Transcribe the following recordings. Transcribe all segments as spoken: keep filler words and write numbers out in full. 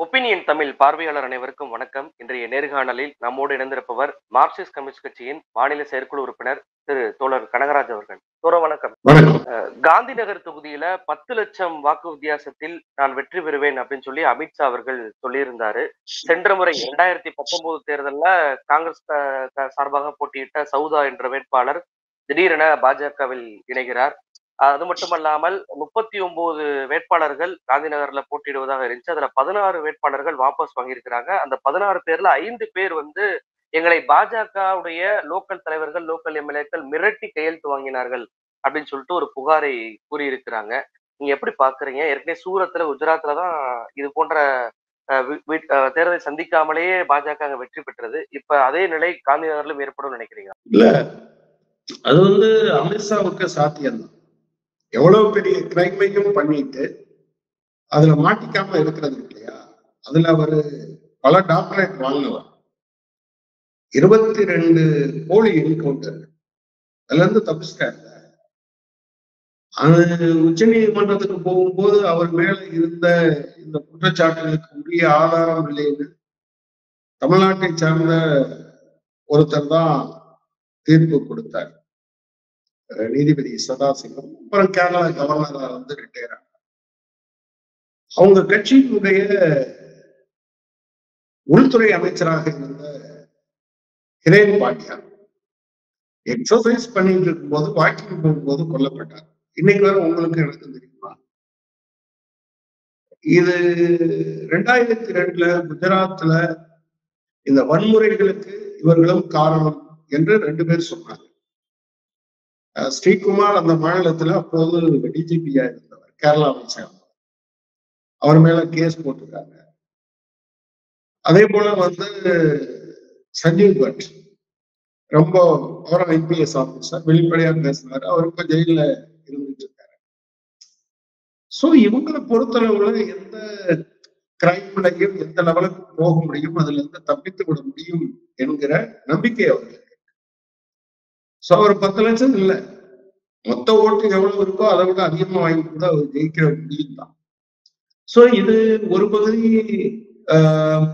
Opinion Tamil பார்வையாளர் அனைவருக்கும் வணக்கம். இன்றைய நேர்காணலில் நம்மோடு இணைந்திருப்பவர் மார்க்சிஸ்ட் கம்யூனிஸ்ட் கட்சியின் மாநில செயற்குழு உறுப்பினர் திரு தோழர் கனகராஜ் அவர்கள். தோழ வணக்கம். காந்தி நகர் தொகுதியில பத்து லட்சம் வாக்கு வித்தியாசத்தில் நான் வெற்றி பெறுவேன் அப்படின்னு சொல்லி அமித்ஷா அவர்கள் சொல்லியிருந்தாரு. சென்ற முறை இரண்டாயிரத்தி பத்தொன்பது தேர்தல்ல காங்கிரஸ் சார்பாக போட்டியிட்ட சவுதா என்ற வேட்பாளர் திடீரென பாஜகவில் இணைகிறார். அது மட்டுமல்லாமல் முப்பத்தி ஒன்பது வேட்பாளர்கள் காந்தி நகர்ல போட்டியிடுவதாக இருந்துச்சு. அதுல பதினாறு வேட்பாளர்கள் வாபஸ் வாங்கியிருக்கிறாங்க. அந்த பதினாறு பேர்ல ஐந்து பேர் வந்து எங்களை பாஜகவுடைய லோக்கல் தலைவர்கள், லோக்கல் எம்எல்ஏக்கள் மிரட்டி கையெழுத்து வாங்கினார்கள் அப்படின்னு சொல்லிட்டு ஒரு புகாரை கூறியிருக்கிறாங்க. நீங்க எப்படி பாக்குறீங்க? ஏற்கனவே சூரத்ல, குஜராத்ல தான் இது போன்ற தேர்தலை சந்திக்காமலேயே பாஜக வெற்றி பெற்றது. இப்ப அதே நிலை காந்தி நகர்லும் ஏற்படும் நினைக்கிறீங்க? இல்ல, அது வந்து அமித்ஷாவுக்கு சாத்தியம் தான். எவ்வளவு பெரிய கிரைமையும் பண்ணிட்டு அதுல மாட்டிக்காம இருக்கிறது இல்லையா? அதுல அவரு பல டாக்டரேட் வாங்கினவர். இருபத்தி ரெண்டு போலி என்கவுண்டர் அதுல இருந்து தப்பிச்சிட்டாரு. அது உச்ச நீதிமன்றத்துக்கு போகும்போது அவர் மேல இருந்த இந்த குற்றச்சாட்டுகளுக்கு உரிய ஆதாரம் இல்லைன்னு தமிழ்நாட்டை சார்ந்த ஒருத்தர் தான் தீர்ப்பு கொடுத்தார், நீதிபதி சதாசிவம். அப்புறம் கேரளா கவர்னரா வந்து ரிட்டையர் ஆனார். அவங்க கட்சியினுடைய உள்துறை அமைச்சராக இருந்த ஹிரேன் பாண்டியா எக்ஸசைஸ் பண்ணிட்டு இருக்கும்போது, வாக்கிங் போகும்போது கொல்லப்பட்டார். இன்னைக்கு வேற உங்களுக்கு எனக்கு தெரியுமா? இது ரெண்டாயிரத்தி ரெண்டுல குஜராத்ல இந்த வன்முறைகளுக்கு இவர்களும் காரணம் என்று ரெண்டு பேர் சொன்னாங்க. ஸ்ரீகுமார் அந்த மாநிலத்துல அப்போது டிஜிபியா இருந்தவர், கேரளாவை சேர்ந்தவர். அவர் மேல கேஸ் போட்டிருக்காங்க. அதே போல வந்து சஞ்சீவ் பட் ரொம்ப அவரும் ஐபிஎஸ் ஆபீசர், வெளிப்படையா பேசினாரு. அவருக்கு ஜெயில இருந்துட்டு இருக்காரு. சோ இவங்களை பொறுத்தளவுல எந்த கிரைம்லையும் எந்த லெவலுக்கு போக முடியும், அதுல இருந்து தப்பித்து விட முடியும் என்கிற நம்பிக்கை அவர்களுக்கு. சோ அவர் பத்து லட்சம் இல்ல, மொத்த ஓட்டு எவ்வளவு இருக்கோ அதை விட அதிகமா வாங்கி கூட அவர் ஜெயிக்கிற முடியும் தான். சோ இது ஒரு பகுதி ஆஹ்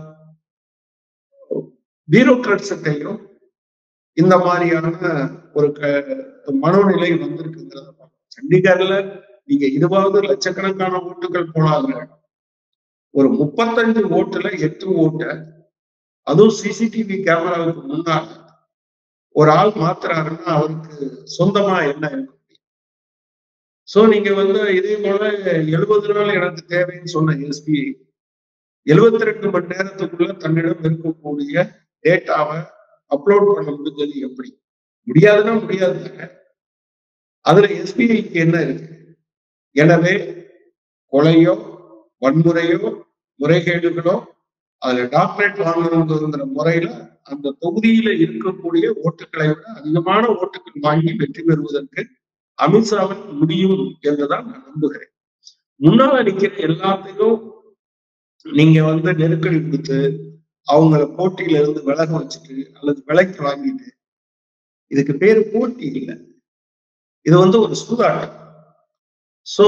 பியூரோக்ராட்ஸையும் இந்த மாதிரியான ஒரு மனோநிலை வந்திருக்குங்கிறத பார்க்கணும். சண்டிகர்ல நீங்க இருபது லட்சக்கணக்கான ஓட்டுகள் போனாங்க, ஒரு முப்பத்தஞ்சு ஓட்டுல எட்டு ஓட்டு, அதுவும் சிசிடிவி கேமராவுக்கு முன்னால ஒரு ஆள் மாத்துறாருன்னா அவருக்கு சொந்தமா என்ன இருக்க முடியும்? சோ நீங்க வந்து இதே போல எழுபது நாள் எனக்கு தேவைன்னு சொன்ன எஸ்பி எழுபத்தி ரெண்டு மணி நேரத்துக்குள்ள தன்னிடம் இருக்கக்கூடிய டேட்டாவை அப்லோட் பண்ண முடிஞ்சது எப்படி? முடியாதுன்னா முடியாதுங்க. அதுல எஸ்பிஐக்கு என்ன இருக்கு? எனவே கொலையோ வன்முறையோ முறைகேடுகளோ அதுல டாக்டரேட் வாங்கணுங்கிற முறையில அந்த தொகுதியில இருக்கக்கூடிய ஓட்டுக்களை விட அதிகமான ஓட்டுகள் வாங்கி வெற்றி பெறுவதற்கு அமித்ஷாவின் முடியும் என்றுதான் நான் நம்புகிறேன். முன்னால நிக்கிற எல்லாத்தையும் நீங்க வந்து நெருக்கடி கொடுத்து அவங்கள போட்டியில இருந்து விலக வச்சுட்டு அல்லது விலைக்கு வாங்கிட்டு, இதுக்கு பேரு போட்டி இல்லை, இது வந்து ஒரு சூதாட்டம். சோ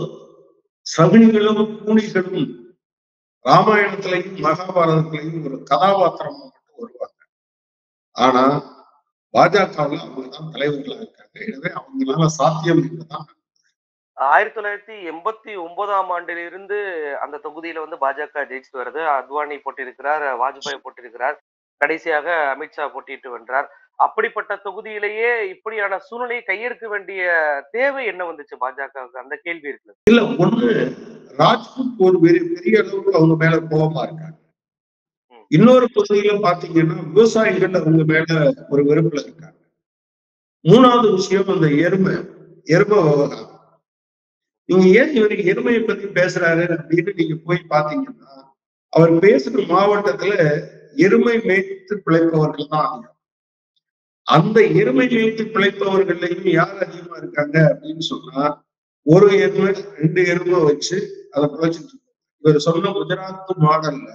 சகுனிகளும் கூலிகளும் ராமாயணத்திலையும் மகாபாரதத்திலையும் ஒரு கதாபாத்திரமா மட்டும் வருவாங்க. ஆனா பாஜகவில் அவங்கதான் தலைவர்களாக இருக்காங்க. எனவே அவங்களால சாத்தியம் என்றுதான். ஆயிரத்தி தொள்ளாயிரத்தி எண்பத்தி ஒன்பதாம் ஆண்டிலிருந்து அந்த தொகுதியில வந்து பாஜக ஜெயிச்சுட்டு வருது. அத்வானி போட்டியிருக்கிறார், வாஜ்பாய் போட்டியிருக்கிறார், கடைசியாக அமித்ஷா போட்டியிட்டு வென்றார். அப்படிப்பட்ட தொகுதியிலேயே இப்படியான சூழ்நிலையை கையெடுக்க வேண்டிய தேவை என்ன வந்துச்சு பாஜகவுக்கு? அந்த கேள்வி இருக்கு. இல்ல, ஒண்ணு ராஜ்புத் ஒரு பெரிய பெரிய அளவுக்கு அவங்க மேல கோபமா இருக்காங்க. இன்னொரு பகுதியில பாத்தீங்கன்னா விவசாயிகள் அவங்க மேல ஒரு வெறுப்புல இருக்காங்க. மூணாவது விஷயம் அந்த எருமை எருமை விவகாரம். நீங்க ஏன் இவருக்கு எருமையை பத்தி பேசுறாரு அப்படின்னு நீங்க போய் பாத்தீங்கன்னா, அவர் பேசுற மாவட்டத்துல எருமை மேய்த்து பிழைப்பவர்கள் தான் அதிகம். அந்த எருமை மேய்த்து பிழைப்பவர்களையும் யார் அதிகமா இருக்காங்க அப்படின்னு சொன்னா, ஒரு எருமை ரெண்டு எருமை வச்சு அதை பிழைச்சிட்டு இருக்காங்க. இவர் சொன்ன குஜராத் மாடல்ல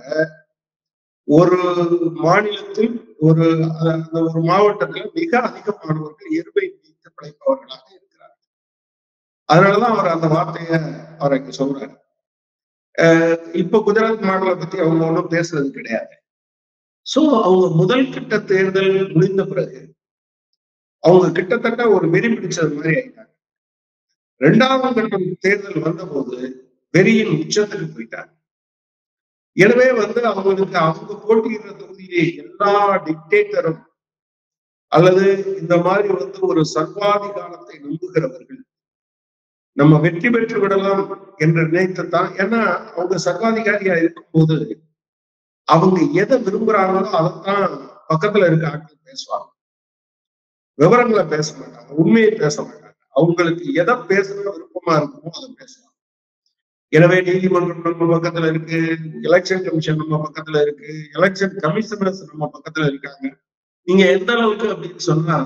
ஒரு மாநிலத்தில் ஒரு அந்த ஒரு மாவட்டத்துல மிக அதிகமானவர்கள் எருமை மேய்த்து பிழைப்பவர்களாக இருக்கிறார். அதனாலதான் அவர் அந்த வார்த்தைய அவர் இங்க சொல்றாரு. அஹ் இப்ப குஜராத் மாடலை பத்தி அவங்க ஒன்றும் பேசுறது கிடையாது. சோ அவங்க முதல் கட்ட தேர்தல் முடிந்த பிறகு அவங்க கிட்டத்தட்ட ஒரு வெறி பிடிச்சது மாதிரி ஆயிட்டாங்க. இரண்டாவது கட்ட தேர்தல் வந்த போது வெறியின் உச்சத்துக்கு போயிட்டாங்க. எனவே வந்து அவங்களுக்கு அவங்க போட்டியிடுற தொகுதியிலே எல்லா டிக்டேட்டரும் அல்லது இந்த மாதிரி வந்து ஒரு சர்வாதிகாரத்தை நம்புகிறவர்கள் நம்ம வெற்றி பெற்று விடலாம் என்று நினைத்துத்தான். ஏன்னா அவங்க சர்வாதிகாரியா இருக்கும்போது அவங்க எதை விரும்புறாங்களோ அதைத்தான் பக்கத்துல இருக்க ஆட்கள் பேசுவாங்க. விவரங்களை பேச மாட்டாங்க, உண்மையை பேச மாட்டாங்க. அவங்களுக்கு எதை பேசுறது விருப்பமா இருக்குமோ அதை பேசுவாங்க. எனவே நீதிமன்றம் நம்ம பக்கத்துல இருக்கு, எலெக்ஷன் கமிஷன் நம்ம பக்கத்துல இருக்கு, எலெக்ஷன் கமிஷனர்ஸ் நம்ம பக்கத்துல இருக்காங்க. நீங்க எந்த அளவுக்கு அப்படின்னு சொன்னா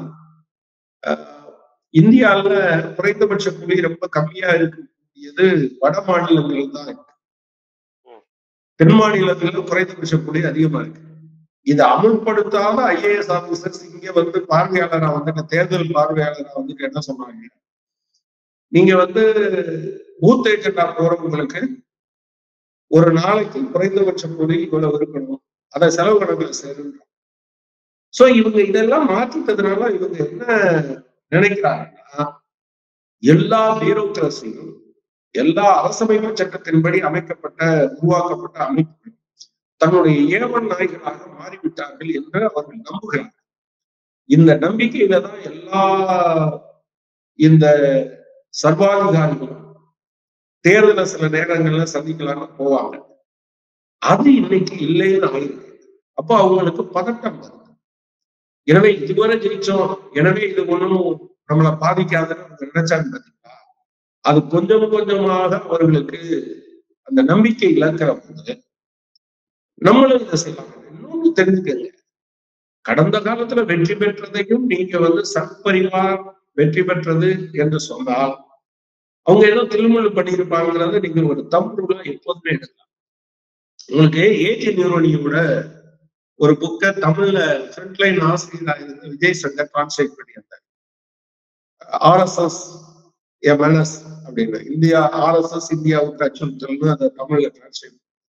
இந்தியாவில குறைந்தபட்ச புள்ளி ரொம்ப கம்மியா இருக்கக்கூடியது வட மாநிலங்கள் தான் இருக்கு. தென் மாநிலங்கள்ல குறைந்தபட்ச புள்ளி அதிகமா இருக்கு. இதை அமுல்படுத்தாத ஐஏஎஸ் ஆபீசர்ஸ் இங்க வந்து பார்வையாளரா வந்துட்டு தேர்தல் பார்வையாளரா வந்துட்டு என்ன சொன்னாங்க, நீங்க வந்து பூத் ஏஜெண்டா போறவங்களுக்கு ஒரு நாளைக்கு குறைந்தபட்ச புள்ளி இவ்வளவு இருக்கணும், அதை செலவு கணக்குல சேரும். சோ இவங்க இதெல்லாம் மாற்றிட்டதுனால இவங்க என்ன நினைக்கிறாங்கன்னா, எல்லா பியூரோக்ரஸியும் எல்லா அரசமைப்பு சட்டத்தின்படி அமைக்கப்பட்ட உருவாக்கப்பட்ட அமைப்புகள் தன்னுடைய ஏவல் நாய்களாக மாறிவிட்டார்கள் என்று அவர்கள் நம்புகிறார்கள். இந்த நம்பிக்கையில தான் எல்லா இந்த சர்வாதிகாரிகளும் தேர்தலை சில நேரங்கள்ல சந்திக்கலாம்னு போவாங்க. அது இன்னைக்கு இல்லைன்னு ஆயிருக்கு. அப்போ அவங்களுக்கு பதட்டம் வருது. எனவே இதுவரை ஜெயிச்சோம், எனவே இது ஒண்ணும் நம்மளை பாதிக்காதுன்னு அவங்க நினைச்சாங்க பார்த்தீங்களா, அது கொஞ்சம் கொஞ்சமாக அவர்களுக்கு அந்த நம்பிக்கை இழக்கிற போது நம்மளும் இதை செய்யலாம். இன்னொன்னு தெரிஞ்சுக்கங்க, கடந்த காலத்துல வெற்றி பெற்றதையும் நீங்க வந்து சத்பரிவார் வெற்றி பெற்றது என்று சொன்னால் அவங்க ஏதோ திருமணம் பண்ணியிருப்பாங்கிறத நீங்க ஒரு தம்புருளா எப்போதுமே எடுக்கலாம். உங்களுக்கு ஏஜி நியூரோனியோட ஒரு புக்கை தமிழ்ல ஃப்ரண்ட்லைன் ஆசிரியரா இருந்து விஜய் சங்கர் டிரான்ஸ்லேட் பண்ணியிருந்தார். ஆர்எஸ்எஸ் எம்என்எஸ் அப்படின்னு, இந்தியா ஆர்எஸ்எஸ் இந்தியாவுக்கு அச்சுறுத்தல்னு அதை தமிழ்ல டிரான்ஸ்லேட்.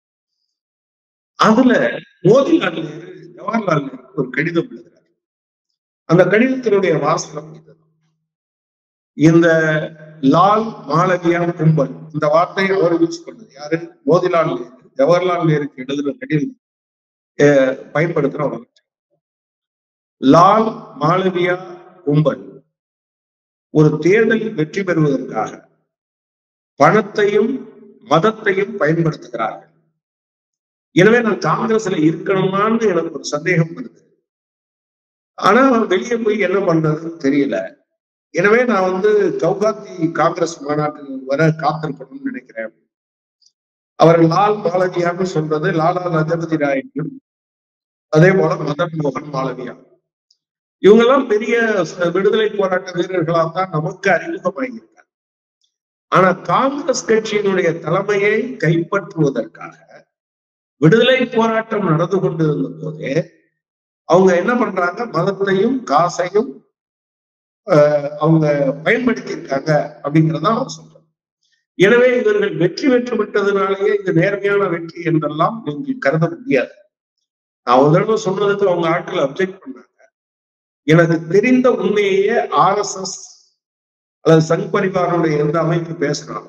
அதுல மோதிலால் நேரு ஜவஹர்லால் நேரு ஒரு கடிதம் எழுதுறாரு. அந்த கடிதத்தினுடைய வாசகம் இதுதான். இந்த லால் மாளவியா கும்பல், இந்த வார்த்தையை அவர் யூஸ் பண்ணது யாரு, மோதிலால் நேரு ஜவஹர்லால் நேருக்கு எழுதுற கடிதம் பயன்படுத்துற லால் மாளவியா கும்பல் ஒரு தேர்தலில் வெற்றி பெறுவதற்காக பணத்தையும் மதத்தையும் பயன்படுத்துகிறார்கள். எனவே நான் காங்கிரஸ்ல இருக்கணுமான்னு எனக்கு ஒரு சந்தேகம் வருது. ஆனா வெளியே போய் என்ன பண்றதுன்னு தெரியல. எனவே நான் வந்து கவுகாத்தி காங்கிரஸ் மாநாட்டுக்கு வர காத்திருக்கணும்னு நினைக்கிறேன். அவர் லால் மாளவியான்னு சொல்றது லாலா லஜபதி ராயும், அதே போல மதன் மோகன் மாளவியா, இவங்கெல்லாம் பெரிய விடுதலை போராட்ட வீரர்களாக தான் நமக்கு அறிமுகமாகியிருக்காங்க. ஆனா காங்கிரஸ் கட்சியினுடைய தலைமையை கைப்பற்றுவதற்காக விடுதலை போராட்டம் நடந்து கொண்டிருந்த போதே அவங்க என்ன பண்றாங்க, மதத்தையும் காசையும் அவங்க பயன்படுத்தியிருக்காங்க அப்படிங்கிறதான் அவர் சொல்றாங்க. எனவே இவர்கள் வெற்றி பெற்று விட்டதுனாலேயே இது நேர்மையான வெற்றி என்றெல்லாம் நீங்க கருத முடியாது. நான் ஒரு தடவை சொன்னதுக்கு அவங்க ஆட்கள் அப்செக்ட் பண்ணாங்க. எனக்கு தெரிந்த உண்மையே ஆர் எஸ் எஸ் அல்லது சங் பரிவாரனுடைய எந்த அமைப்பு பேசுறாங்க,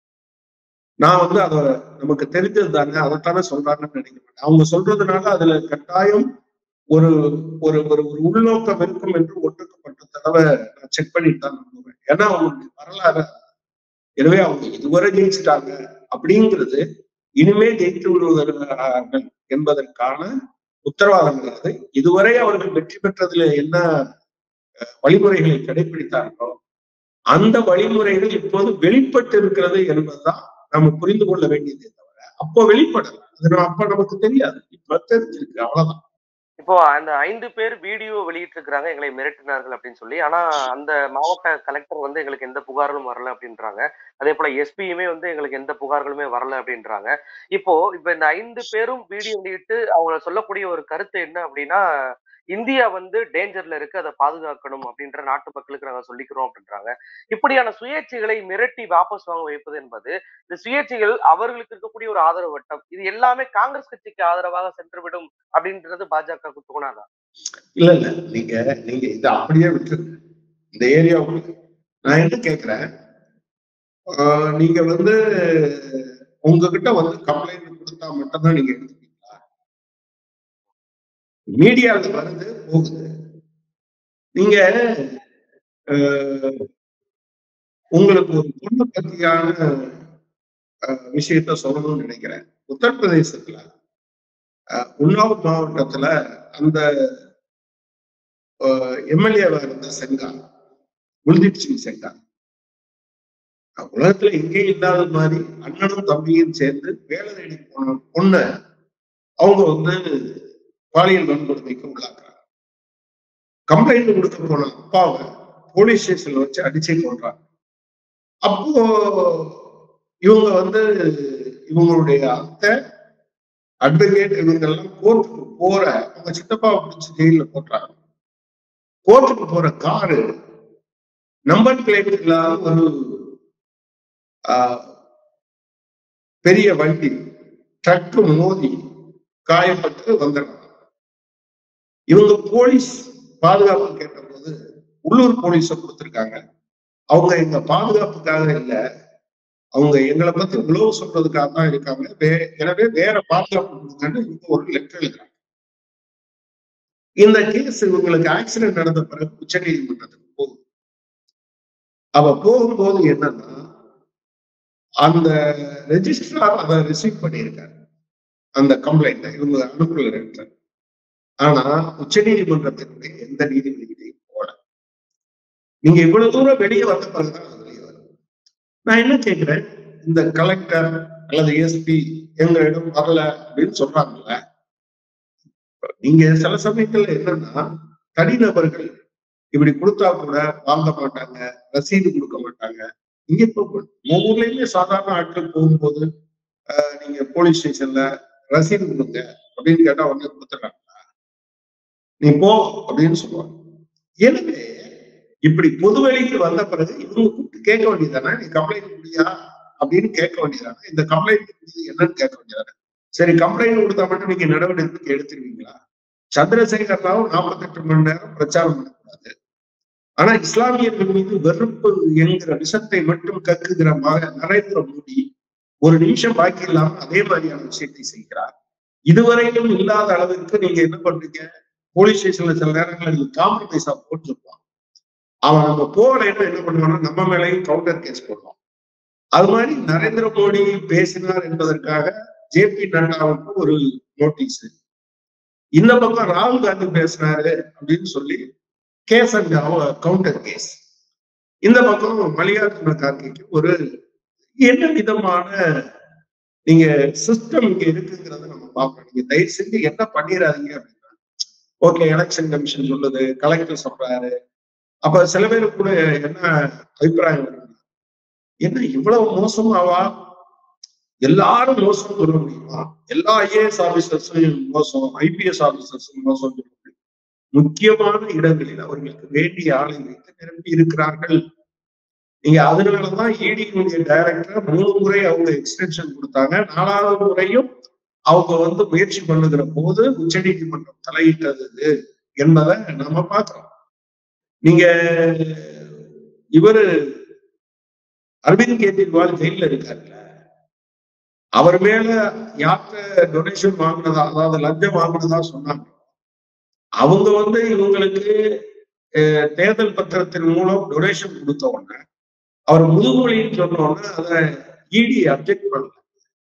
நான் வந்து அதை நமக்கு தெரிஞ்சது தானே அதைத்தானே சொல்றாங்கன்னு நினைக்க மாட்டேன். அவங்க சொல்றதுனால அதுல கட்டாயம் ஒரு ஒரு ஒரு உள்நோக்கம் இருக்கும் என்று ஒட்டுக்கப்பட்ட தடவை நான் செக் பண்ணிட்டு தான் நம்புவேன். ஏன்னா அவங்களுக்கு வரலாறு. எனவே அவங்க இதுவரை ஜெயிச்சுட்டாங்க அப்படிங்கிறது இனிமே ஜெயித்து விடுவதற்கார்கள் என்பதற்கான உத்தரவாதம் கிடையாது. இதுவரை அவர்கள் வெற்றி பெற்றதுல என்ன வழிமுறைகளை கடைபிடித்தார்களோ அந்த வழிமுறைகள் இப்போது வெளிப்பட்டு இருக்கிறது என்பதுதான் நம்ம புரிந்து கொள்ள வேண்டியதே தவிர அப்போ வெளிப்படல, அது அப்ப நமக்கு தெரியாது, இப்ப தெரிஞ்சிருக்கு, அவ்வளவுதான். இப்போ அந்த ஐந்து பேர் வீடியோ வெளியிட்டு இருக்கிறாங்க எங்களை மிரட்டினார்கள் அப்படின்னு சொல்லி. ஆனா அந்த மாவட்ட கலெக்டர் வந்து எங்களுக்கு எந்த புகார்களும் வரல அப்படின்றாங்க. அதே போல எஸ்பியுமே வந்து எங்களுக்கு எந்த புகார்களுமே வரல அப்படின்றாங்க. இப்போ இப்ப இந்த ஐந்து பேரும் வீடியோ வெளியிட்டு அவங்க சொல்லக்கூடிய ஒரு கருத்து என்ன அப்படின்னா, இந்தியா வந்து டேஞ்சர்ல இருக்கு, அதை பாதுகாக்கணும் அப்படின்ற நாட்டு மக்களுக்கு நாங்க சொல்லிக்கிறோம் அப்படின்றாங்க. இப்படியான சுயேட்சைகளை மிரட்டி வாபஸ் வாங்க வைப்பது என்பது, இந்த சுயேட்சைகள் அவர்களுக்கு இருக்கக்கூடிய ஒரு ஆதரவு வட்டம், இது எல்லாமே காங்கிரஸ் கட்சிக்கு ஆதரவாக சென்றுவிடும் அப்படின்றது பாஜகவுக்கு தோணாதா? இல்ல இல்ல நீங்க நீங்க இதை அப்படியே விட்டுருங்க. இந்த ஏரியாவுக்கு நான் என்ன கேட்கிறேன், நீங்க வந்து உங்ககிட்ட வந்து கம்ப்ளைண்ட் கொடுத்தா மட்டும்தான் நீங்க எடுத்துப்பீங்களா? மீடியாவில் வருது போகுது. நீங்க உங்களுக்கு ஒரு பொண்ணு பத்தியான விஷயத்த சொல்லணும்னு நினைக்கிறேன். உத்தரப்பிரதேசத்துல உன்னாவ் மாவட்டத்துல அந்த எம்எல்ஏவா இருந்த செங்கார், குல்தீப் சிங் செங்கார், உலகத்துல எங்கேயும் இல்லாத மாதிரி அண்ணனும் தம்பியும் சேர்ந்து வேலை தேடி போன பொண்ணு அவங்க வந்து பாலியல் வன்கொடுமைக்கு உள்ளாக்குறாங்க. கம்ப்ளைண்ட் கொடுக்க போன அப்பாவை போலீஸ் ஸ்டேஷன்ல வச்சு அடிச்சே கொள்றாங்க. அப்போ இவங்க வந்து இவங்களுடைய அத்தை, அட்வொகேட், இவங்க எல்லாம் கோர்ட்டுக்கு போற, அவங்க சித்தப்பாவை பிடிச்சி ஜெயில போட்டுறாங்க. கோர்ட்டுக்கு போற காரு நம்பர் பிளேட் இல்லாத ஒரு பெரிய வண்டி ட்ரக்கு மோதி காயப்பட்டு வந்துடுறாங்க. இவங்க போலீஸ் பாதுகாப்பு கேட்ட போது உள்ளூர் போலீஸ கொடுத்திருக்காங்க. அவங்க எங்க பாதுகாப்புக்காக இல்ல, அவங்க எங்களை பத்தி உழவு சொல்றதுக்காக தான் இருக்காங்க, எனவே வேற பாதுகாப்பு கொடுங்கன்னு இவங்க ஒரு லெட்டர் எழுதுறாங்க. இந்த கேஸ் இவங்களுக்கு ஆக்சிடென்ட் நடந்த பிறகு உச்ச நீதிமன்றத்துக்கு போகும். அவ போகும்போது என்னன்னா, அந்த ரெஜிஸ்ட்ரார் அதை ரிசீவ் பண்ணியிருக்காரு, அந்த கம்ப்ளைண்ட் இவங்க அனுப்பல. ஆனா உச்ச நீதிமன்றத்தினுடைய எந்த நீதிபதியும் போல. நீங்க இவ்வளவு தூரம் வெளியே வந்த பிறகுதான் அது வெளியே வரும். நான் என்ன கேட்கிறேன், இந்த கலெக்டர் அல்லது எஸ்பி எங்களிடம் வரல அப்படின்னு சொல்றாங்கல்ல, நீங்க சில சமயங்கள்ல என்னன்னா தனிநபர்கள் இப்படி கொடுத்தா கூட வாங்க மாட்டாங்க, ரசீது கொடுக்க மாட்டாங்க. இங்க இப்ப ஊர்லயுமே சாதாரண ஆட்கள் போகும்போது ஆஹ் நீங்க போலீஸ் ஸ்டேஷன்ல ரசீது கொடுங்க அப்படின்னு கேட்டா உடனே கொடுத்துட்றாங்களா? நீ போ அப்படின்னு சொல்லுவாங்க. எனவே இப்படி பொதுவெளிக்கு வந்த பிறகு இவங்க கூப்பிட்டு கேட்க வேண்டியதானே, நீ கம்ப்ளைண்ட் முடியா அப்படின்னு கேட்க வேண்டியதானே, இந்த கம்ப்ளைண்ட் என்னன்னு கேட்க வேண்டியதானே. சரி, கம்ப்ளைண்ட் கொடுத்தா மட்டும் நீங்க நடவடிக்கை எடுத்துருவீங்களா? சந்திரசேகர் ராவ் நாற்பத்தி எட்டு மணி நேரம் பிரச்சாரம் பண்ணக்கூடாது, ஆனா இஸ்லாமியர்கள் மீது வெறுப்பு என்கிற விஷத்தை மட்டும் கக்குகிற நரேந்திர மோடி ஒரு நிமிஷம் பாக்கி இல்லாம அதே மாதிரியான விஷயத்தை செய்கிறார். இதுவரையிலும் இல்லாத அளவுக்கு நீங்க என்ன பண்றீங்க, போலீஸ் ஸ்டேஷன்ல சில நேரங்களில் காம்ப்ரமைஸா போட்டுருப்பான். அவன் நம்ம போகலைன்னா என்ன பண்ணுவான்னா நம்ம மேலேயும் கவுண்டர் கேஸ் போடுவான். அது மாதிரி நரேந்திர மோடி பேசினார் என்பதற்காக ஜே பி நட்டாவுக்கு ஒரு நோட்டீஸ், இந்த பக்கம் ராகுல் காந்தி பேசினாரு அப்படின்னு சொல்லி கேஸ் அண்ட் கவுண்டர் கேஸ், இந்த பக்கம் மல்லிகார்ஜுன கார்கேக்கு ஒரு என்ன விதமான நீங்க சிஸ்டம் இங்க இருக்குங்கிறத நம்ம பார்க்கணும். நீங்க தயவு செஞ்சு என்ன பண்ணிடாதீங்க அப்படின்னா, ஓகே எலெக்ஷன் கமிஷன் சொல்லுது, கலெக்டர் சொல்றாரு, அப்ப சில பேரு கூட என்ன அபிப்பிராயம் வருது, என்ன இவ்வளவு மோசமாவா, எல்லாரும் மோசம் சொல்ல முடியுமா, எல்லா ஐஏஎஸ் ஆபீசர்ஸும் மோசம், ஐபிஎஸ் ஆபீசர்ஸும் மோசம் சொல்ல முடியும்? முக்கியமான இடங்களில் அவர்களுக்கு வேண்டிய ஆளை வைத்து நிரப்பி இருக்கிறார்கள். நீங்க அதனாலதான் இடியினுடைய டைரக்டர் மூணு முறை அவங்க எக்ஸ்டென்ஷன் கொடுத்தாங்க. நாலாவது முறையும் அவங்க வந்து முயற்சி பண்ணுகிற போது உச்ச நீதிமன்றம் தலையிட்டது என்பதை நம்ம பார்க்கிறோம். நீங்க இவரு அரவிந்த் கெஜ்ரிவால் ஜெயில இருக்காருல்ல, அவர் மேல யார்கிட்ட டொனேஷன் வாங்கினதா, அதாவது லஞ்சம் வாங்கினதா சொன்னாங்க, அவங்க வந்து இவங்களுக்கு தேர்தல் பத்திரத்தின் மூலம் டொனேஷன் கொடுத்த உடனே அவர் முதுமொழின்னு சொன்ன உடனே அதை இடி அப்ஜெக்ட் பண்ணல,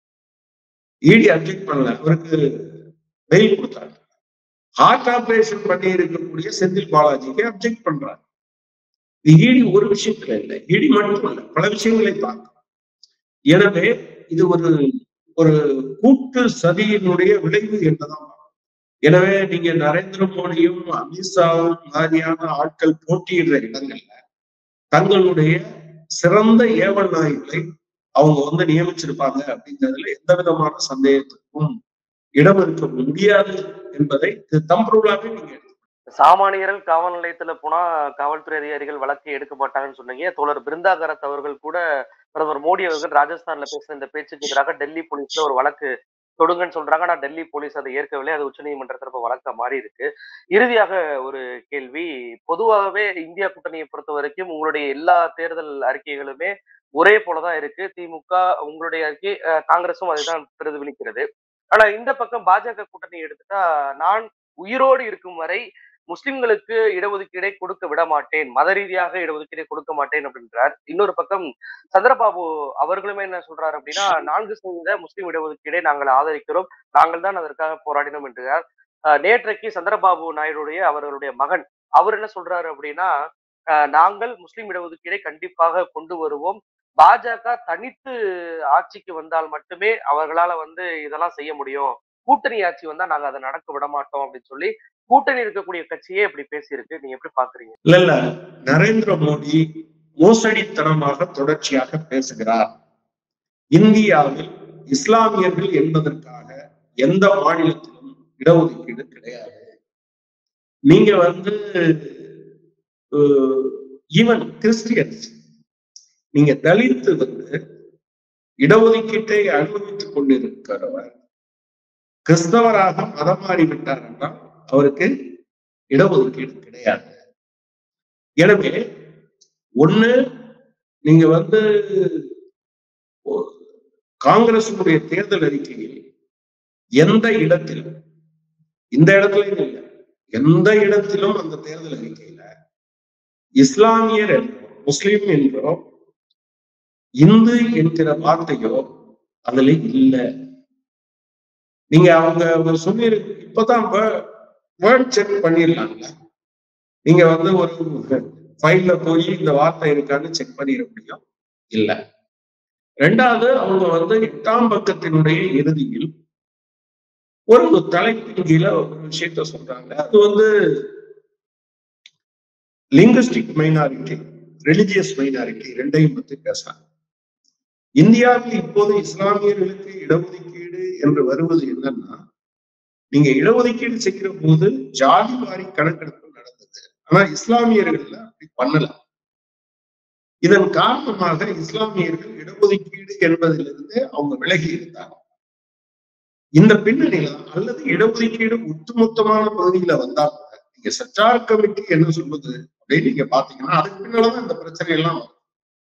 இடி அப்ஜெக்ட் பண்ணல, அவருக்கு பெயில் கொடுத்தாங்க. ஹார்ட் ஆபரேஷன் பண்ணி இருக்கக்கூடிய செந்தில் பாலாஜிக்கு அப்ஜெக்ட் பண்றாங்க. இடி ஒரு விஷயத்துல இல்லை, இடி மட்டும் இல்லை, பல விஷயங்களை பார்க்கும். எனவே இது ஒரு ஒரு கூட்டு சதியினுடைய விளைவு என்பதான். எனவே நீங்க நரேந்திர மோடியும் அமித்ஷாவும் மாதிரியான ஆட்கள் போட்டியிடுற இடங்கள்ல தங்களுடைய சிறந்த ஏவல் நாய்களை அவங்க வந்து நியமிச்சிருப்பாங்க அப்படிங்கிறதுல எந்த விதமான சந்தேகத்துக்கும் இடம் இருக்க முடியாது என்பதை தம்புருளாவே நீங்க சாமானியர்கள் காவல் நிலையத்துல போனா காவல்துறை அதிகாரிகள் வழக்கு எடுக்க மாட்டாங்கன்னு சொன்னீங்க. தோழர் பிருந்தா கரத் அவர்கள் கூட பிரதமர் மோடி அவர்கள் ராஜஸ்தான்ல பேசின இந்த பேச்சுக்கு எதிராக டெல்லி போலீஸ்ல ஒரு வழக்கு தொடுங்கன்னு சொல்றாங்க. ஆனா டெல்லி போலீஸ் அதை ஏற்கவில்லை. அது உச்சநீதிமன்றத்துல இப்ப வழக்கா மாறி இருக்கு. இறுதியாக ஒரு கேள்வி. பொதுவாகவே இந்தியா கூட்டணியை பொறுத்த வரைக்கும் உங்களுடைய எல்லா தேர்தல் அறிக்கைகளுமே ஒரே போலதான் இருக்கு. திமுக உங்களுடைய அறிக்கை, அஹ், காங்கிரஸும் அதைதான் பிரதிபலிக்கிறது. ஆனா இந்த பக்கம் பாஜக கூட்டணி எடுத்துட்டா, நான் உயிரோடு இருக்கும் வரை முஸ்லிம்களுக்கு இடஒதுக்கீடை கொடுக்க விட மாட்டேன், மத ரீதியாக இடஒதுக்கீடை கொடுக்க மாட்டேன் அப்படின்றார். இன்னொரு பக்கம் சந்திரபாபு அவர்களுமே என்ன சொல்றாரு அப்படின்னா, நான்கு சதவீத முஸ்லிம் இடஒதுக்கீடை நாங்கள் ஆதரிக்கிறோம், நாங்கள் தான் அதற்காக போராடினோம் என்கிறார். அஹ் நேற்றைக்கு சந்திரபாபு நாயுடைய அவர்களுடைய மகன் அவர் என்ன சொல்றாரு அப்படின்னா, அஹ் நாங்கள் முஸ்லிம் இடஒதுக்கீடை கண்டிப்பாக கொண்டு வருவோம், பாஜக தனித்து ஆட்சிக்கு வந்தால் மட்டுமே அவர்களால வந்து இதெல்லாம் செய்ய முடியும், கூட்டணி ஆட்சி வந்தா நாங்க அதை நடக்க விட மாட்டோம் அப்படின்னு சொல்லி கூட்டணி இருக்கக்கூடிய கட்சியே இப்படி பேசியிருக்கு. நீங்க எப்படி பாக்குறீங்க? இல்ல இல்ல நரேந்திர மோடி மோசடித்தனமாக தொடர்ச்சியாக பேசுகிறார். இந்தியாவில் இஸ்லாமியர்கள் என்பதற்காக எந்த மாநிலத்திலும் இடஒதுக்கீடு கிடையாது. நீங்க வந்து ஈவன் கிறிஸ்டியன்ஸ், நீங்க தலித்து வந்து இடஒதுக்கீட்டை அனுபவித்துக் கொண்டிருக்கிறவர் கிறிஸ்தவராக மதம் மாறிவிட்டார் என்றால் அவருக்கு இடஒதுக்கீடு கிடையாது. எனவே ஒண்ணு, நீங்க வந்து காங்கிரசுடைய தேர்தல் அறிக்கையில் எந்த இடத்திலும், இந்த இடத்துல இல்லை, எந்த இடத்திலும் அந்த தேர்தல் அறிக்கையில இஸ்லாமியர் என்றோ முஸ்லிம் என்றோ இந்து என்கிற வார்த்தையோ அதுல இல்லை. நீங்க அவங்க சொல்லி இப்பதான் வேர்ட் செக் பண்ணிடலாம்ல. நீங்க வந்து ஒரு ஃபைல்ல போய் இந்த வார்த்தை இருக்கான்னு செக் பண்ணிட முடியும் இல்ல. ரெண்டாவது, அவங்க வந்து எட்டாம் பக்கத்தினுடைய இறுதியில் ஒரு தலைப்பின் கீழே ஒரு விஷயத்த சொல்றாங்க. அது வந்து லிங்குஸ்டிக் மைனாரிட்டி, ரிலிஜியஸ் மைனாரிட்டி ரெண்டையும் பத்தி பேசுறாங்க. இந்தியாவில் இப்போது இஸ்லாமியர்களுக்கு இடஒதுக்கீடு என்று வருவது என்னன்னா, நீங்க இடஒதுக்கீடு செய்கிற போது ஜாதி வாரி கணக்கெடுப்பு நடந்தது, ஆனா இஸ்லாமியர்கள் அப்படி பண்ணல. இதன் காரணமாக இஸ்லாமியர்கள் இடஒதுக்கீடு என்பதிலிருந்து அவங்க விலகி இருந்தாங்க. இந்த பின்னணியில அல்லது இடஒதுக்கீடு ஒட்டுமொத்தமான பகுதியில வந்தா கூட நீங்க சச்சார் கமிட்டி என்ன சொல்லுது அப்படின்னு நீங்க பாத்தீங்கன்னா அதுக்கு பின்னாலதான் இந்த பிரச்சனை எல்லாம் வரும்.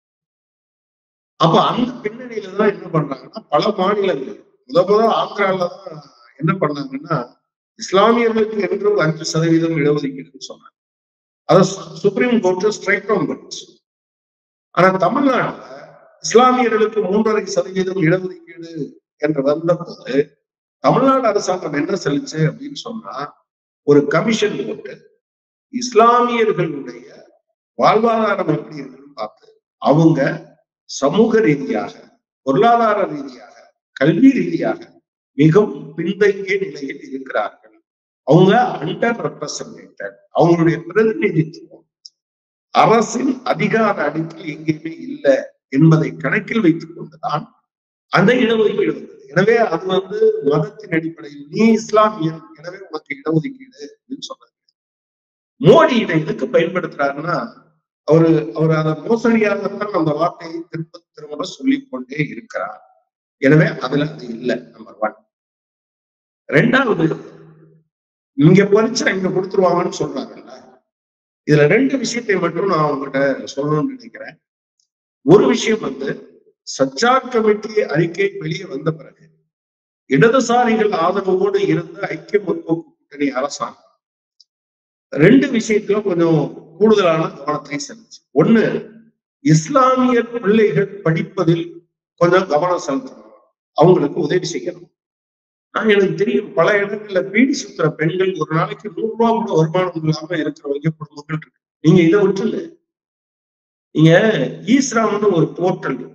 அப்ப அந்த பின்னணியில தான் என்ன பண்றாங்கன்னா, பல மாநிலங்கள் முத முத ஆந்திரால தான் என்ன பண்ணாங்கன்னா, இஸ்லாமியர்களுக்கு என்று அஞ்சு சதவீதம் இடஒதுக்கீடுன்னு சொன்னாங்க. அதை சுப்ரீம் கோர்ட் ஸ்ட்ரைக் டவுன் பண்ணிச்சு. ஆனா தமிழ்நாட்டுல இஸ்லாமியர்களுக்கு மூன்றரை சதவீதம் இடஒதுக்கீடு என்று வந்த போது தமிழ்நாடு அரசாங்கம் என்ன செலுச்சு அப்படின்னு சொன்னா, ஒரு கமிஷன் போட்டு இஸ்லாமியர்களுடைய வாழ்வாதாரம் எப்படி இருக்குன்னு பார்த்து அவங்க சமூக ரீதியாக, பொருளாதார ரீதியாக, கல்வி ரீதியாக மிகவும் பின்தங்கிய நிலையில் இருக்கிறார்கள், அவங்க அண்டர் ரெப்ரசன்டேட்டட், அவங்களுடைய பிரதிநிதித்துவம் அரசின் அதிகார அடுக்கில் எங்கேயுமே இல்லை என்பதை கணக்கில் வைத்துக் கொண்டுதான் அந்த இடஒதுக்கீடு வந்தது. எனவே அது வந்து மதத்தின் அடிப்படையில் நீ இஸ்லாமியன் எனவே உனக்கு இடஒதுக்கீடு அப்படின்னு சொன்னாங்க. மோடி இதை எதுக்கு பயன்படுத்துறாருன்னா, அவரு அவர் அதை மோசடியாகத்தான் அந்த வார்த்தையை திரும்ப திரும்ப சொல்லிக் கொண்டே இருக்கிறார். எனவே அதுல அது இல்லை. Number one. ரெண்டாவது, இங்க பறிச்சா இங்க கொடுத்துருவாங்கன்னு சொல்றாங்கல்ல, இதுல ரெண்டு விஷயத்தை மட்டும் நான் உங்ககிட்ட சொல்லணும்னு நினைக்கிறேன். ஒரு விஷயம் வந்து சச்சார் கமிட்டி அறிக்கை வெளியே வந்த பிறகு இடதுசாரிகள் ஆதரவோடு இருந்த ஐக்கிய முற்போக்கு கூட்டணி அரசாங்கம் ரெண்டு விஷயத்துல கொஞ்சம் கூடுதலான கவனத்தை செலுத்து. ஒண்ணு, இஸ்லாமிய பிள்ளைகள் படிப்பதில் கொஞ்சம் கவனம் செலுத்தணும், அவங்களுக்கு உதவி செய்யணும். ஆனா எனக்கு தெரியும் பல இடங்கள்ல பீடி சுத்துற பெண்கள் ஒரு நாளைக்கு நூறு ரூபாய் கூட வருமானம் இல்லாம இருக்கிறவங்க குடும்பங்கள் இருக்கு. நீங்க இதை விட்டுல, நீங்க ஈஸ்ராம்னு ஒரு போர்ட்டல் இருக்கு,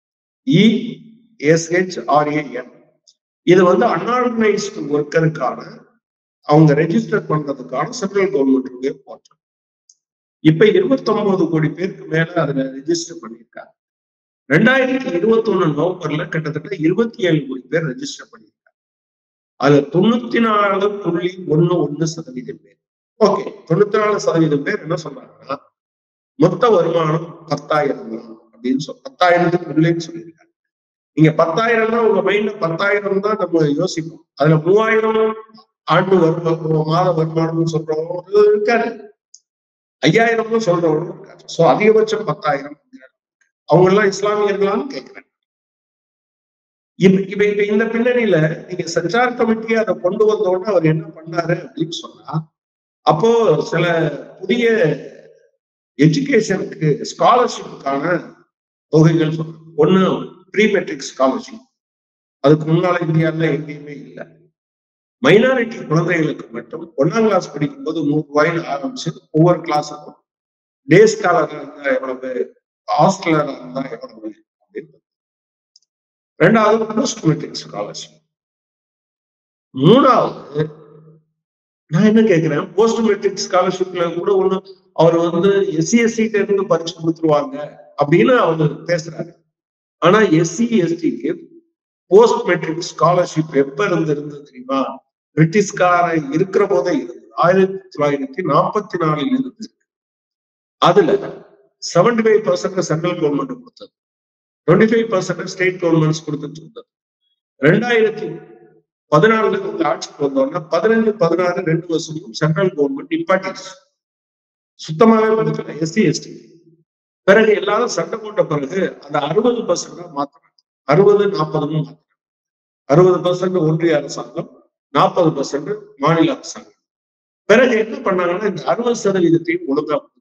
இஎஸ்ஹெச்ஆர்ஏஎன். இது வந்து அன்ஆர்கனைஸ்டு ஒர்க்கருக்கான அவங்க ரெஜிஸ்டர் பண்றதுக்கான சென்ட்ரல் கவர்மெண்ட் போர்ட்டல். இப்ப இருபத்தி ஒன்பது கோடி பேருக்கு மேல அதுல ரெஜிஸ்டர் பண்ணியிருக்காங்க. ரெண்டாயிரத்தி இருபத்தி ஒண்ணு நவம்பர்ல கிட்டத்தட்ட இருபத்தி ஏழு கோடி பேர் ரெஜிஸ்டர் பண்ணியிருக்காங்க. அதுல தொண்ணூத்தி நாலு புள்ளி ஒண்ணு ஒண்ணு சதவீதம் பேர் ஓகே, தொண்ணூத்தி நாலு சதவீதம் பேர் என்ன சொல்றாங்கன்னா மொத்த வருமானம் பத்தாயிரம் தான் அப்படின்னு சொல்லி பத்தாயிரத்துக்கு உள்ளேன்னு சொல்லியிருக்காங்க. நீங்க பத்தாயிரம் தான் உங்க மைண்ட்ல பத்தாயிரம் தான் நம்ம யோசிப்போம். அதுல மூவாயிரம் ஆண்டு வருமானம் மாத வருமானம் சொல்றவங்க இருக்காரு, ஐயாயிரம்னு சொல்றவங்க இருக்காரு. சோ அதிகபட்சம் பத்தாயிரம். அவங்க எல்லாம் இஸ்லாமியர்களான்னு கேட்கிறேன். இப்ப இப்ப இந்த பின்னணியில நீங்க சஞ்சார் கமிட்டியை அதை கொண்டு வந்தோடனே அவர் என்ன பண்ணாரு அப்படின்னு சொன்னா, அப்போ சில புதிய எஜுகேஷனுக்கு ஸ்காலர்ஷிப்புக்கான தொகைகள் சொல்றாங்க. ஒண்ணு ப்ரீ மெட்ரிக் ஸ்காலர்ஷிப், அதுக்கு முன்னால இந்தியாவில எங்கேயுமே இல்லை. மைனாரிட்டி குழந்தைகளுக்கு மட்டும் ஒன்னாம் கிளாஸ் படிக்கும் போது நூறு ரூபாயில ஆரம்பிச்சு ஒவ்வொரு கிளாஸுக்கும் டே ஸ்காலரா இருந்தா எவ்வளவு, ஹாஸ்டலரா இருந்தா எவ்வளவு அப்படின்னு. ரெண்டாவது போஸ்ட் மெட்ரிக் ஸ்காலர்ஷிப். மூணாவது நான் என்ன கேட்கிறேன், போஸ்ட் மெட்ரிக் ஸ்காலர்ஷிப்ல கூட ஒண்ணு அவர் வந்து எஸ்சி எஸ்சிட்ட இருந்து பரிச்சு கொடுத்துருவாங்க அப்படின்னு அவரு பேசுறாரு. ஆனா எஸ்சி எஸ்டிக்கு போஸ்ட் மெட்ரிக் ஸ்காலர்ஷிப் எப்ப இருந்து இருந்தது தெரியுமா? பிரிட்டிஷ்கார இருக்கிற போதே இருந்தது. ஆயிரத்தி தொள்ளாயிரத்தி நாற்பத்தி நாலுல இருந்து. அதுல seventy five percent central government கொடுத்தது, twenty five percent state governments கொடுத்துட்டு இருந்தது. ரெண்டாயிரத்தி பதினாலுல இருந்து ஆட்சிக்கு வந்தோம்னா பதினஞ்சு பதினாறு ரெண்டு வருஷமும் சென்ட்ரல் கவர்மெண்ட் நிப்பாட்டிச்சு, சுத்தமாவே கொடுக்கல எஸ்சி எஸ்டி. பிறகு எல்லாரும் சண்டை போட்ட பிறகு அந்த அறுபது பர்சன்ட் மாத்தினாங்க, அறுபது நாற்பதுன்னு மாத்தினாங்க. அறுபது பர்சன்ட் ஒன்றிய அரசாங்கம், நாற்பது பர்சன்ட் மாநில அரசாங்கம். பிறகு என்ன பண்ணாங்கன்னா இந்த அறுபது சதவீதத்தையும் ஒழுங்கா கொடுக்கல.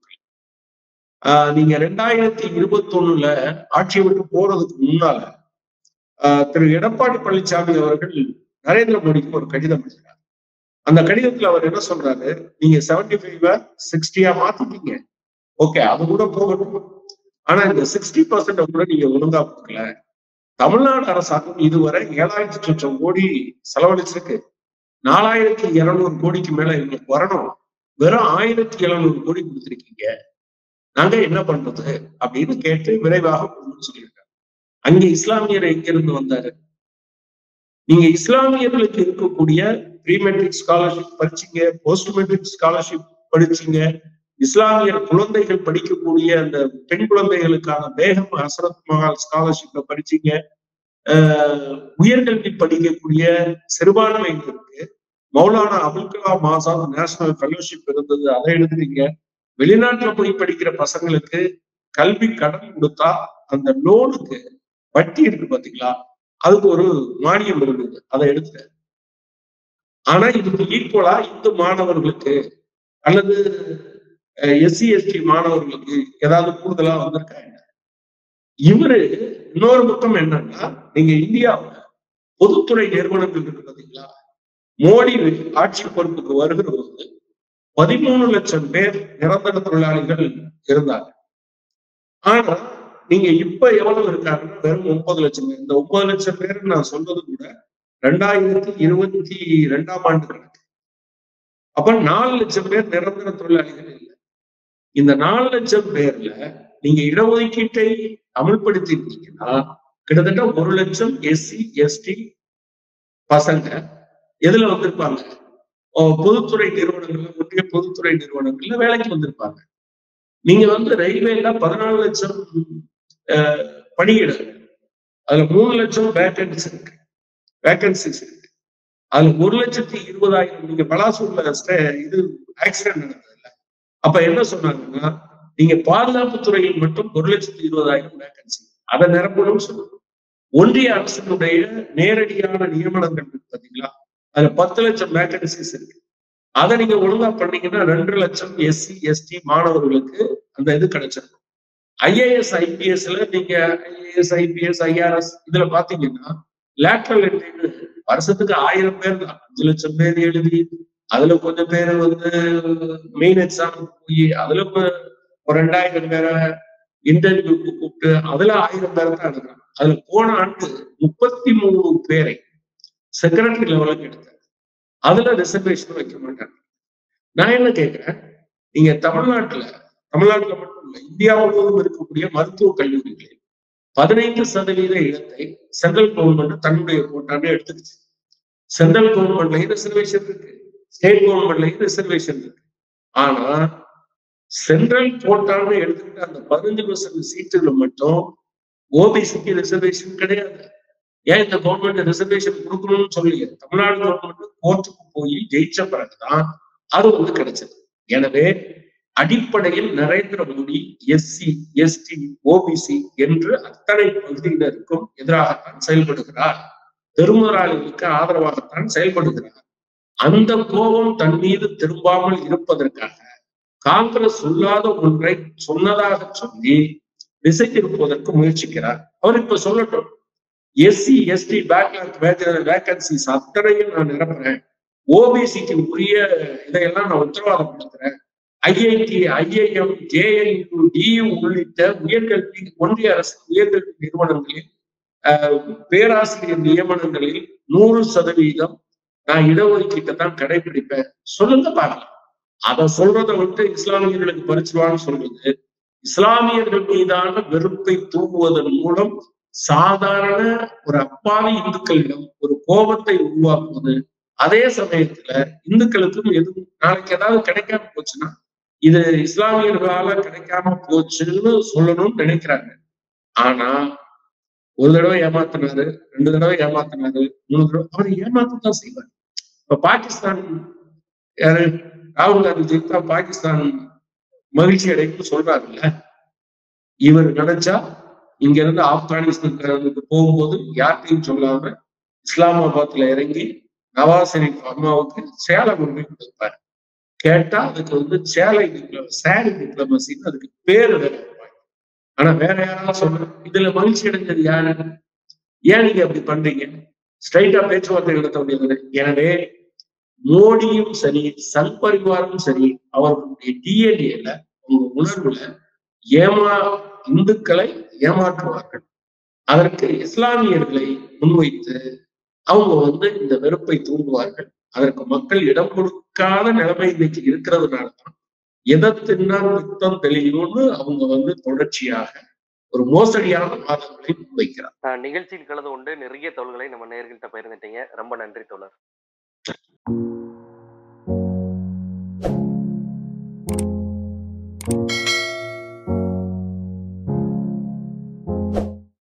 ஆஹ் நீங்க ரெண்டாயிரத்தி இருபத்தி ஒண்ணுல ஆட்சியை விட்டு போறதுக்கு முன்னால ஆஹ் திரு எடப்பாடி பழனிசாமி அவர்கள் நரேந்திர மோடிக்கு ஒரு கடிதம் எழுதினார். அந்த கடிதத்துல அவர் என்ன சொல்றாரு, நீங்க செவன்டி ஃபைவ் சிக்ஸ்டியா மாத்திட்டீங்க, ஓகே அது கூட போகணும், ஆனா இந்த சிக்ஸ்டி பர்சன்ட் கூட நீங்க ஒழுங்கா கொடுக்கல. தமிழ்நாடு அரசாங்கம் இதுவரை ஏழாயிரத்தி சொச்சம் கோடி செலவழிச்சிருக்கு, நாலாயிரத்தி இருநூறு கோடிக்கு மேல எங்களுக்கு வரணும், வெறும் ஆயிரத்தி எழுநூறு கோடி கொடுத்துருக்கீங்க, நாங்க என்ன பண்றது அப்படின்னு கேட்டு விரைவாக கொடுன்னு சொல்லியிருக்காங்க. அங்கே இஸ்லாமியர் எங்க இருந்து வந்தாரு? நீங்க இஸ்லாமியர்களுக்கு இருக்கக்கூடிய ப்ரீ மெட்ரிக் ஸ்காலர்ஷிப் படிச்சீங்க, போஸ்ட் மெட்ரிக் ஸ்காலர்ஷிப் படிச்சீங்க, இஸ்லாமியர் குழந்தைகள் படிக்கக்கூடிய அந்த பெண் குழந்தைகளுக்கான பேகம் ஹசரத் மஹால் ஸ்காலர்ஷிப்பை படிச்சீங்க, ஆஹ் உயர்கல்வி படிக்கக்கூடிய சிறுபான்மையினருக்கு மௌலானா அபுல் கலாம் ஆசாத் நேஷனல் ஃபெலோஷிப் இருந்தது, அதை எடுத்துறீங்க. வெளிநாட்டுல போய் படிக்கிற பசங்களுக்கு கல்வி கடன் கொடுத்தா அந்த லோனுக்கு வட்டி இருக்கு பாத்தீங்களா, அதுக்கு ஒரு மானியம் இருந்தது, அதை எடுத்துட்டாரு. ஆனா இதுக்கு ஈக்குவலா இந்து மாணவர்களுக்கு அல்லது எஸ்சி எஸ்டி மாணவர்களுக்கு ஏதாவது கூடுதலா வந்திருக்காங்க. இவரு இன்னொரு பக்கம் என்னன்னா, நீங்க இந்தியாவுல பொதுத்துறை நிறுவனங்கள் இருக்கு பாத்தீங்களா, மோடி ஆட்சி பொறுப்புக்கு வருகிற போது பதிமூணு லட்சம் பேர் நிரந்தர தொழிலாளிகள் இருந்தாங்க. ஆனா நீங்க இப்ப எவ்வளவு இருக்காங்கன்னா வெறும் ஒன்பது லட்சம் பேர். இந்த ஒன்பது லட்சம் பேர் நான் சொல்றது கூட ரெண்டாயிரத்தி இருபத்தி ரெண்டாம் ஆண்டு கணக்கு. அப்ப நாலு லட்சம் பேர் நிரந்தர தொழிலாளிகள் இல்லை. இந்த நாலு லட்சம் பேர்ல நீங்க இடஒதுக்கீட்டை அமல்படுத்தி இருக்கீங்கன்னா கிட்டத்தட்ட ஒரு லட்சம் எஸ்சி எஸ்டி பசங்க எதுல வந்திருப்பாங்க, பொதுத்துறை நிறுவனங்கள்ல, ஒன்றிய பொதுத்துறை நிறுவனங்கள்ல வேலைக்கு வந்திருப்பாங்க. நீங்க வந்து ரயில்வேல பதினாலு லட்சம் அஹ் பணியிடங்கள், அதுல மூணு லட்சம் வேகன்சி இருக்கு வேகன்சிஸ் இருக்கு அதுல ஒரு லட்சத்தி இருபதாயிரம் நீங்க பலாசூர்ல இது ஆக்சிடென்ட் நடந்தது இல்லை. அப்ப என்ன சொன்னாங்கன்னா, நீங்க பாதுகாப்பு துறையில் மட்டும் ஒரு லட்சத்தி இருபதாயிரம் வேகன்சி, அதை நிரப்பணும்னு சொல்லுங்க. ஒன்றிய அரசினுடைய நேரடியான நியமனங்கள் இருக்கு பாத்தீங்களா, அதுல பத்து லட்சம் வேகன்சிஸ் இருக்கு. அதை நீங்க ஒழுங்கா பண்ணீங்கன்னா ரெண்டு லட்சம் எஸ்சி எஸ்டி மாணவர்களுக்கு அந்த இது கிடைச்சிருக்கும். ஐஏஎஸ் ஐபிஎஸ்ல நீங்க ஐஏஎஸ் ஐபிஎஸ் ஐஆர்எஸ் இதுல பாத்தீங்கன்னா லேட்டரல் என்ட்ரின்னு வருஷத்துக்கு ஆயிரம் பேர் தான், அஞ்சு லட்சம் பேர் எழுதி அதுல கொஞ்சம் பேர் வந்து மெயின் எக்ஸாம் போய் அதுல ஒரு ரெண்டாயிரம் பேரை இன்டர்வியூக்கு கூப்பிட்டு அதுல ஆயிரம் பேரை தான் எடுக்கிறாங்க. அதுல போன ஆண்டு முப்பத்தி மூணு பேரை செக்ரட்டரி லெவலுக்கு எடுத்தாங்க, அதுல ரிசர்வேஷன் வைக்க மாட்டாங்க. நான் என்ன கேட்கிறேன், நீங்க தமிழ்நாட்டுல தமிழ்நாட்டுல மட்டும் இல்ல இந்தியா முழுவதும் இருக்கக்கூடிய மருத்துவக் கல்லூரிகளில் பதினைந்து சதவீத இடத்தை சென்ட்ரல் கவர்மெண்ட் தன்னுடைய கோட்டான்னு எடுத்துக்கிச்சு. சென்ட்ரல் கவர்மெண்ட்லயும் ரிசர்வேஷன் இருக்கு, ஸ்டேட் கவர்மெண்ட்லயும் ரிசர்வேஷன் இருக்கு. ஆனா சென்ட்ரல் கோட்டான்னு எடுத்துக்கிட்ட அந்த பதினஞ்சு பர்சன்ட் சீட்டுல மட்டும் ஓபிசிக்கு ரிசர்வேஷன் கிடையாது. ஏன் இந்த கவர்மெண்ட் ரிசர்வேஷன் கொடுக்கணும்னு சொல்லி தமிழ்நாடு கவர்மெண்ட் கோர்ட்டுக்கு போய் ஜெயிச்ச பிறகுதான் அது வந்து கிடைச்சது. எனவே அடிப்படையில் Narendra Modi SC ST OBC என்று அத்தனை பகுதியினருக்கும் எதிராகத்தான் செயல்படுகிறார், பெருமுதலாளிகளுக்கு ஆதரவாகத்தான் செயல்படுகிறார். அந்த கோபம் தன் மீது திரும்பாமல் இருப்பதற்காக காங்கிரஸ் சொல்லாத ஒன்றை சொன்னதாக சொல்லி திசை திருப்புவதற்கு முயற்சிக்கிறார். அவர் இப்ப சொல்லட்டும், எஸ்சி எஸ்டி பேக்லாக் வேகன்சிஸ் அத்தனையும் நான் நிரப்புறேன், ஓபிசிக்கு உரிய இதையெல்லாம் நான் உத்தரவாதப்படுத்துறேன், ஐஐடி ஐஐஎம் ஜேஎன்யூ டியூ உள்ளிட்ட உயர்கல்வி ஒன்றிய அரசு உயர்கல்வி நிறுவனங்களில் பேராசிரியர் நியமனங்களில் நூறு சதவீதம் நான் இடஒதுக்கீட்டை தான் கடைபிடிப்பேன் சொல்லுங்க பார்க்கலாம். அதை சொல்றதை விட்டு இஸ்லாமியர்களுக்கு பறிச்சுவான்னு சொல்றது இஸ்லாமியர்கள் மீதான வெறுப்பை தூங்குவதன் மூலம் சாதாரண ஒரு அப்பாவி இந்துக்களிடம் ஒரு கோபத்தை உருவாக்குவது. அதே சமயத்துல இந்துக்களுக்கும் எதுவும் நாளைக்கு ஏதாவது கிடைக்காம போச்சுன்னா இது இஸ்லாமியர்களால கிடைக்காம போச்சுன்னு சொல்லணும்னு நினைக்கிறாங்க. ஆனா ஒரு தடவை ஏமாத்தினாரு, ரெண்டு தடவை ஏமாத்தினாரு, மூணு தடவை அவர் ஏமாத்தத்தான் செய்வார். இப்ப பாகிஸ்தான் யாரு ராகுல் காந்தி ஜெயித்தா பாகிஸ்தான் மகிழ்ச்சி அடைன்னு சொல்றாருல்ல, இவர் நினைச்சா இங்க இருந்து ஆப்கானிஸ்தானுக்கு போகும்போது யார்கிட்டையும் சொல்லாம இஸ்லாமாபாத்ல இறங்கி நவாஸ் ஷெரீப் அம்மாவுக்கு சேலை கொண்டு போய் கொடுப்பாரு. கேட்டா அதுக்கு வந்து சேலை டிப்ளம சேரி டிப்ளமசின்னு அதுக்கு பேரு வேற. ஆனா வேற யாராவது சொல்ற இதுல மகிழ்ச்சி அடைஞ்சது யாரு? ஏன் நீங்க அப்படி பண்றீங்க? ஸ்ட்ரைட்டா பேச்சுவார்த்தை நடத்த முடியாது. எனவே மோடியும் சரி சங் பரிவாரும் சரி அவர்களுடைய டிஎன்ஏல உங்க உணர்வுல ஏமா இந்துக்களை ஏமாற்றுவார்கள். அதற்கு இஸ்லாமியர்களை முன்வைத்து அவங்க வந்து இந்த வெறுப்பை தூண்டுவார்கள். அதற்கு மக்கள் இடம் கொடுக்காத நிலைமை இன்னைக்கு இருக்கிறதுனாலதான் எதை தின்னா பித்தம் தெளியும்னு அவங்க வந்து தொடர்ச்சியாக ஒரு மோசடியான வாதங்களை முன்வைக்கிறார். நிகழ்ச்சியில் கலந்து கொண்டு நிறைய தகவல்களை நம்ம நேயர்கள்ட்ட பகிர்ந்துட்டீங்க. ரொம்ப நன்றி தோழர். Thank you.